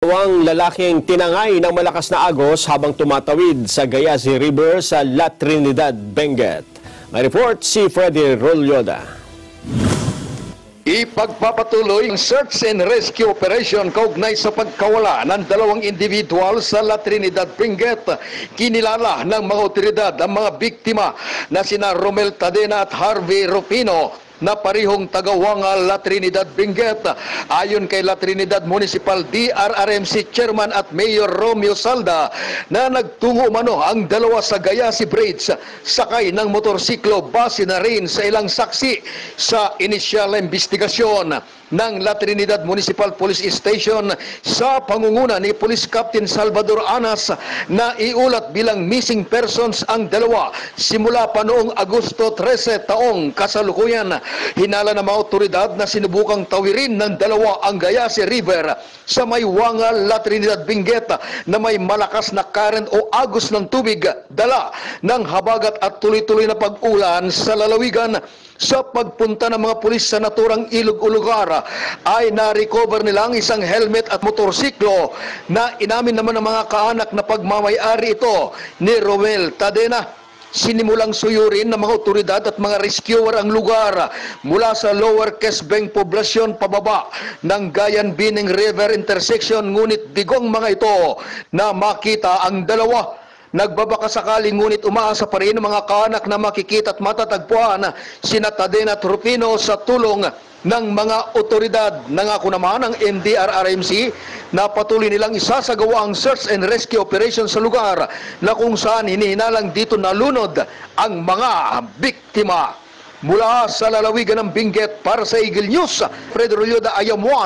dalawang lalaking tinangay ng malakas na agos habang tumatawid sa Gayasi River sa La Trinidad, Benguet. May report si Freddy Rolyoda. Ipagpapatuloy ang search and rescue operation kaugnay sa pagkawala ng dalawang individual sa La Trinidad, Benguet. Kinilala ng mga otoridad ang mga biktima na sina Romel Tadena at Harvey Rufino na parihong taga-Wangal, La Trinidad, Benguet. Ayon kay La Trinidad Municipal DRRMC Chairman at Mayor Romeo Salda na nagtungo mano ang dalawa sa Gayasi Bridge sakay ng motorsiklo base na rin sa ilang saksi sa inisyal na investigasyon ng La Trinidad Municipal Police Station sa pangunguna ni Police Captain Salvador Anas na iulat bilang missing persons ang dalawa simula pa noong Agosto 13 taong kasalukuyan. Hinala ng mga otoridad na sinubukang tawirin ng dalawa ang Gayasi River sa may Wangal, La Trinidad, Benguet na may malakas na current o agos ng tubig dala ng habagat at tuloy-tuloy na pag-ulan sa lalawigan. Sa pagpunta ng mga pulis sa naturang ilog o lugar ay na-recover nila ang isang helmet at motorsiklo na inamin naman ng mga kaanak na pagmamayari ito ni Romel Tadena. Sinimulang suyurin ng mga otoridad at mga rescuer ang lugar mula sa Lower Kesbeng poblasyon pababa ng Gayan Bining River intersection, ngunit bigong mga ito na makita ang dalawa. Nagbabaka sakali ngunit umaasa pa rin ang mga kaanak na makikita at matatagpuan sina Tadena at Rufino sa tulong ng mga otoridad. Nangako naman ang MDRRMC na patuloy nilang isasagawa ang search and rescue operation sa lugar na kung saan hinihinalang dito nalunod ang mga biktima. Mula sa lalawigan ng Benguet para sa Eagle News, Freddy Rolyoda, Ayamuan.